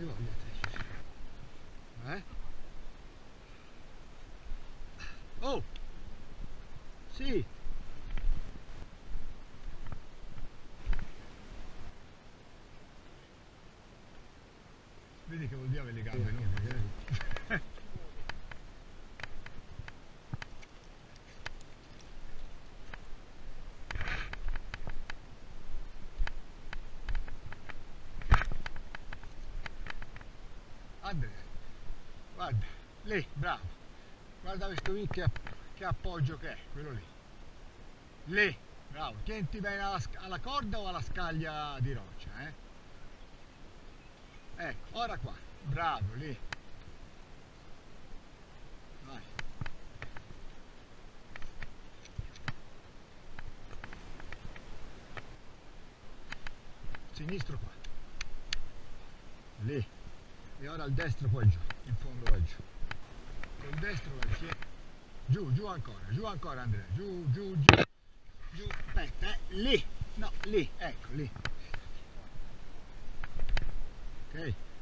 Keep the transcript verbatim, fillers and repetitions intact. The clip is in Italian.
Hai voglia te? Eh? Oh! Sì! Vedi che vuol dire avere le gambe lunghe, eh? Andrea, guarda, lì, bravo, guarda questo qui che, che appoggio che è, quello lì, lì, bravo, tienti bene alla, alla corda o alla scaglia di roccia, eh? Ecco, ora qua, bravo, lì, vai, sinistro qua, lì, e ora il destro poi giù, in fondo vai giù, col destro vai giù, giù, giù ancora, giù ancora Andrea, giù, giù, giù, giù, aspetta, eh, lì, no, lì, ecco, lì, ok?